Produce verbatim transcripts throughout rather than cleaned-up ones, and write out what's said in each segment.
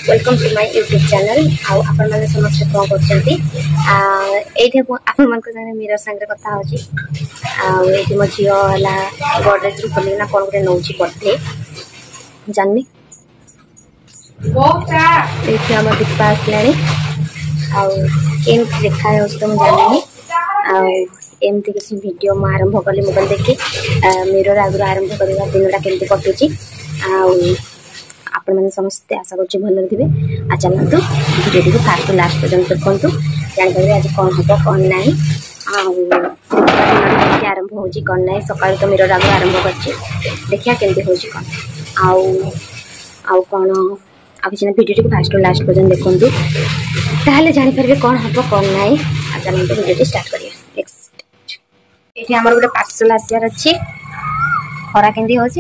Welcome to my YouTube channel. आउ आपण माने समस्त कौन करछंती आ एथे आपण मन को जाने मेरा संगे कथा होची आ एथे म झियो हला गोडरेज रु खोली ना कोन गुटे नौची करथे जाननी गोटा एथे हम दीपा आसलानी आ केन देखा है उसको म जाननी आ एमती किसी वीडियो म आरंभ करली मोबाइल देखि मिरर आगु आरंभ करबा दिनटा केमती कटुची आ आपण मैंने समस्ते आशा कर भल थे आ चलतु वीडियो को फास्ट लास्ट पर्यटन देखु जानपारे आज कौन हम कौन ना आरंभ हो कौन ना सका तो मिरर आग आरंभ कर देखिया केमती हो कौन आउ कौन आ कि वीडियो को फास्ट लास्ट पर्यटन देखु ताहले जानीपारे कौन हम कौन ना आ चलते वीडियो स्टार्ट करिए। नेक्स्ट ये आम गोटे पार्सल आसार अच्छी खरा केमती हो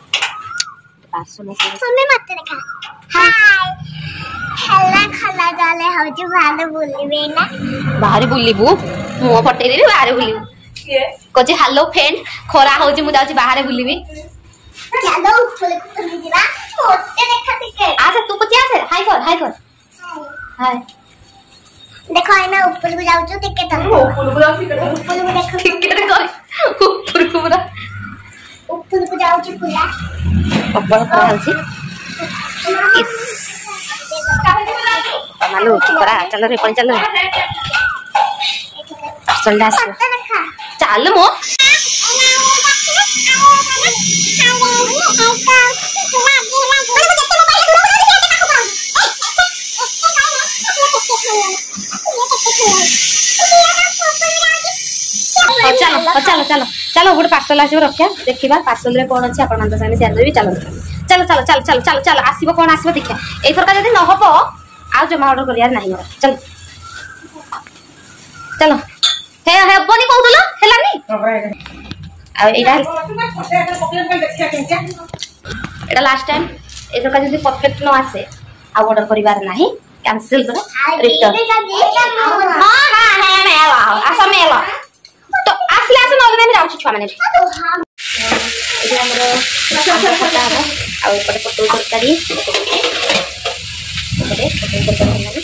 सुने मत देखा हाय हल्ला खला जाले हौजु बाहर बुलिबे ना बाहर बुलिबू मो पटे रे बाहर बुलिबू के कोजे हेलो फ्रेंड खरा हौजु मु जाउची बाहर बुलिबी चलो ऊपर को जीवा मोटे देखा टिके आजा तू कोचे आसे हाय कर हाय कर हाय देखो आई मैं ऊपर को जाउछु टिके त ऊपर को जाउछु ऊपर को देखो टिके कर ऊपर को पूरा ऊपर को जाउछु पूरा ऊपर को हालसी इस मालू करा चलो रे पण चलो चल दास चल मो चलो चलो चलो चलो गोटे पार्सल आसो रखिया देखा पार्सल रे कौन अच्छे आपण संगे शेयर करबी। चलो चलो चलो चलो चलो चलो चलो आसो कौन आसो देखिया एथरका जदि न हबो आ जमा ऑर्डर करियार नाही मोर चलो चलो हे हेबनी कहतलो हेलानी आ एटा एटा लास्ट टाइम एथरका जदि परफेक्ट न आसे आ ऑर्डर करिवार नाही कैंसिल करो रिटर्न हां हां है मेला आसा मेला तो आसले आसे नगदे में जाउछ छुआ माने ये हमरो खटा हो आ ऊपर पटो तरकारी ओके पटो तरकारी लागी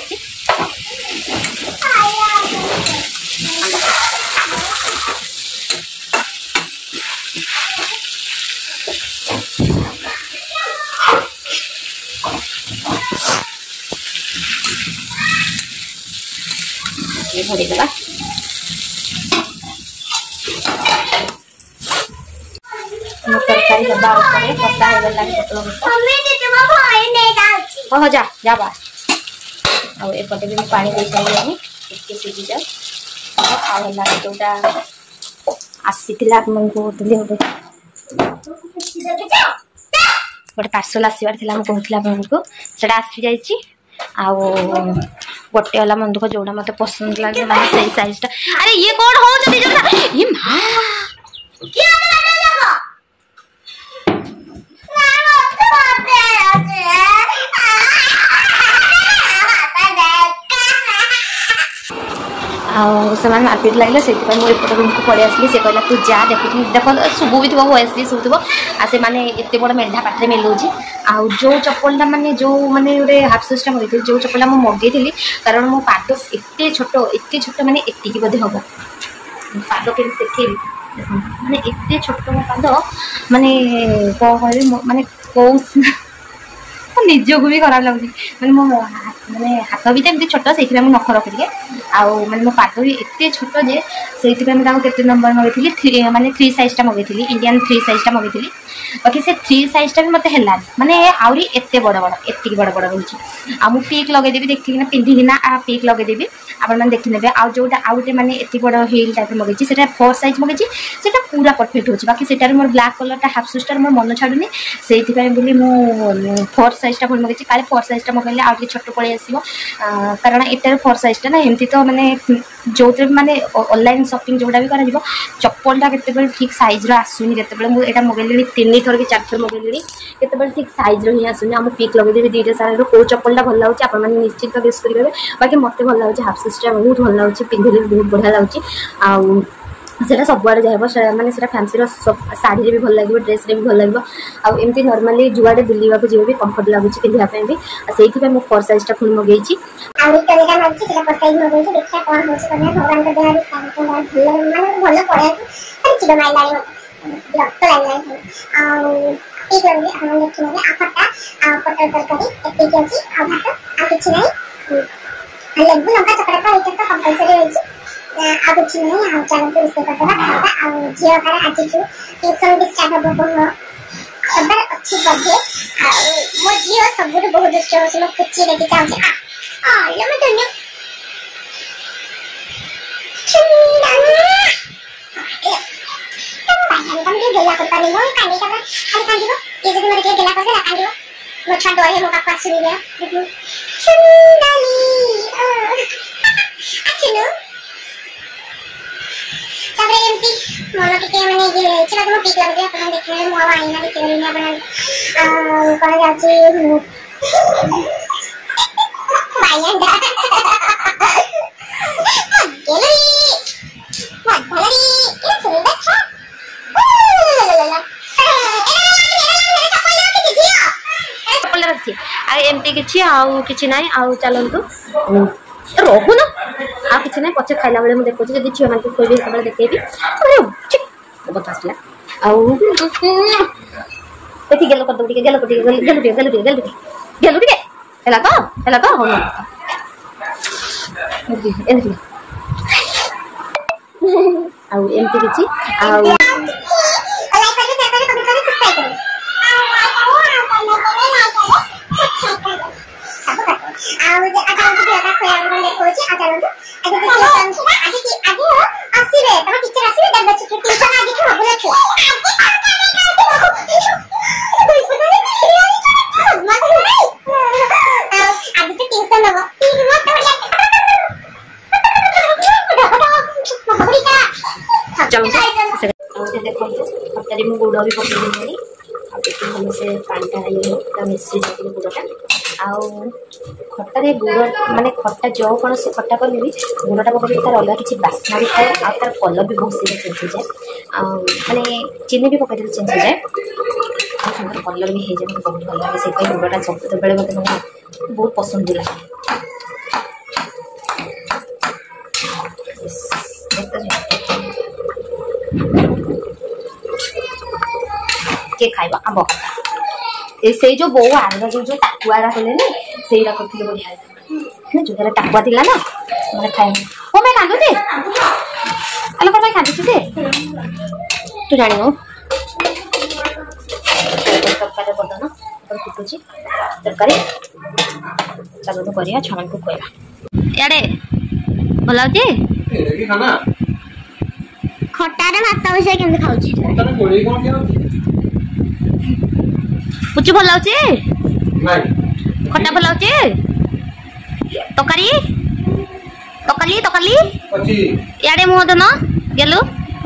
ये भरी देबा तरकारी डब्बा ऊपर कसा है वाला पतलो मम्मी जेतबा भाई नै जाउची हो जा जा बा आ ए पटे भी पानी दे साइले इसके सीधी जा आ वाला जोटा आसीतिला मन को दिले होबे गोटे पार्सल आसीबार थिला हम कहथिला अपन को सेटा आसी जाईची आ गोटे वाला मन को जोड़ा मते पसंद लागे माने सही साइज ता अरे ये कौन हो जदी जोटा ये मां क्या लगा लगा समान मार्केट लगे से मुझे रूम को पड़े आसली से कहला तू जा देखु देख शुभु भी थो वयसली शुभ आ से माने एते बड़ मेढा पाटे मिलूची आ जो चप्पलटा माने जो माने गोटे हाफ सिस्टम होती जो चप्पलटा मु मगेइली कारण मो पाद एते छोट एते छोट माने एतिकी बोधे हम पाद के देखी माने एते छोट मो पाद माने कौन कह माने कौ निजक भी खराब लगे मैंने मो माने हाथ भी तो छोट से नख रखी आउ माने मो पाद भी एत छोट जे से नंबर मगेली थ्री माने थ्री साइजटा मगेली इंडियन थ्री साइजटा मगेली बाकी से थ्री साइजटा भी मत है माने आहरी एत बड़ बड़ एति बड़ बड़ रोचे आ मु पीक लगेदेवी देखिना पिंधिना आ पीक लगेदेवी आपण मैंने देखने आ जोटा आउटे माने एति बड़ हिल टाइप मगेची सेटा फोर साइज मगेची सेटा पूरा परफेक्ट होची बाकी सेटार मोर ब्लैक कलरटा हाफ सिस्टर मोर मन छाडुनी सेति पय बोली मु फोर साइजटा बोल मगेची काले फोर साइजटा मगेले आ छोट पड़े आसीबो कारण एटार फोर साइजटा ना एमती तो माने जोटे माने ऑनलाइन शॉपिंग जोटा भी करा जिवो चप्पलटा केते बेल ठीक साइज रो आसुनी केते बेल मु एटा मगेली तीन थर कि चार थर मगेली केते बेल ठीक साइज रो ही आसुनी हम पिक लगे देबे दीटा सारा रो को चप्पलटा भल लाउची आपण माने निश्चित गेस करिबे बाकी मते भल लाउची हाफ सिस्टम बहुत भल लाउची पिंधिले बहुत बढ़िया लाउची आ सेटा सबुआड़े जाइब माने सेटा फैंसी शाढ़ी भी भल लगे ड्रेस भी भल लगे आमती नॉर्मली जुआड़े बुलवा को जी भी कंफर्ट लगुच पिंधापी भी से मुझे फोर साइज टा पुणी मगेई लेबू लंका चकड़ा तो कंपलसरी होइछि आ कुछ नहीं आ चलो तो इससे करवा खाता आ जियो कर आज जो ट्यूशन भी स्टार्ट हो बो खबर अच्छी पढ़े आ मो जियो सब बहुत दुष्ट हो से कुछ लेके जाऊ आ आ ले मैं धन्य हम के गेला करता नहीं हो कानी का खाली कांदी को ये जो मेरे के गेला कर दे कांदी को मोछा डोरे है मोका पास सुनी गया देखो चंदाली अच्छी तापर एमपी मन टिके माने ये चला तो पिक लग गया अपन देखने में मोवा आईना दिख रही है अपन आ कह जाची बायन दा गेली मत भलरी के सुंदर था चप्पल रखी आ एमपी किछि आउ किछि नाही आउ चलंतु रोहु ना आ किछि नाही पछे खाइला बेले मु देखो छी जदी छिया मान को कोई भी सबले देखेबी अरे चिक बहुत हसला आउ एति गेलो कर दो टिके गेलो टिके गेलो टिके गेलो टिके गेलो टिके गेलो टिके हेला को हेला को हो एति एति आउ एमती किछि आउ लाइक करे शेयर करे कमेंट करे सब्सक्राइब करे आउ जे आता को बेटा खोया मन देखो छी आता लो आज के ट्यूशन आज की आज आसीबे तम टीचर आसीबे दब बच्चे ट्यूशन आज की बोले छो आज तो ट्यूशन हो मत चलो देखो हफ्ते में गुड़ भी पकड़ देनी अब से पानीटा ये मिश्री सकले गुड़टा आउ खट्टा गुड़ माने खट्टा जो कौन से खट्टा कले भी गुड़टा पकड़ तार अलग किसी बास्ना भी थाए आ तार कलर भी बहुत सीधे चेंज हो जाए माने चीनी भी पकड़ चेंज हो जाए सुंदर कलर भी हो जाए मतलब बहुत भल लगे से गुड़टा सब बेले मतलब बहुत पसंद भी लगे के खाइबा आंब से जो बो आरगा जो जो टाकुआरा होले ने सेरा करथिले बढ़िया है जो जरा टाकुआ थिला ना माने खाइ ओ मैं कांदो दे अले पर मैं कांदो दे तू जानी हो तरकारी बदन पर कुटुची तरकारी चलो तो करिया छमन को कोइला याडे बोलाउती ए खाना खट्टा रे भात बसे केमते खाउची खट्टा रे गोळी कोन के पुची भल लाउची नहीं खट्टा भल लाउची तकारी तकारी तकारी अछि याडे मो दन गेलु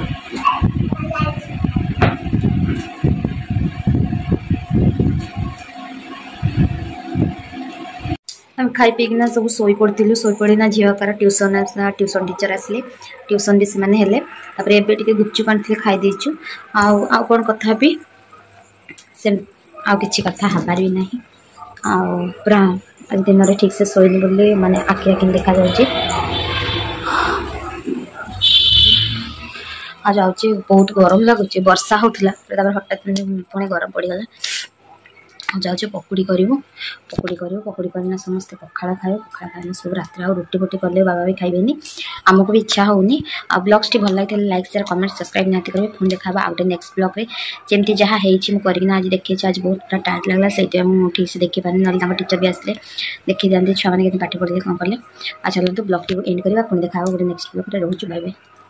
हम खाई पीना सब सोई पड़थिलु सोई पड़िना झियो कार ट्यूशन ट्यूशन टीचर आसले ट्यूशन भी से हेले तापर एबे टिके गुपचुप आनथिले खाई देछु आ आ कोन कथा भी से आ किछि कथा हबार भी नहीं आ पूरा आज दिन रे ठीक से सोई बोले माने आखि आखि देखा जाउची आज आउची बहुत गरम लागुची वर्षा होथला तापर हटात पुणे गरम पड़ी गला जाऊँ पकुड़ी करूँ पकुड़ी कर पकुड़ी करना समस्ते पखाड़ खाए पखाड़ खाए सब रात रुटी फुटी कले बाबा भी खाइबेनी आमको भी इच्छा होनी आ ब्लॉग्स टी भल लगे लाइक शेयर कमेंट सब्सक्राइब निहाती करेंगे पुणी देखा आउ गए नेक्स्ट ब्लॉग रे जमती जहाँ होना आज देखी आज बहुत टायर्ड लगला से ठीक से देखी पानी ना टीचर भी आसले देखी जाते छुआ मैंने पाठ पढ़े कौन कले आ चलते ब्लॉग टी एंड करवा पुणी देखा गोटे नेक्स्ट ब्लॉग रे रोज बाय बाय।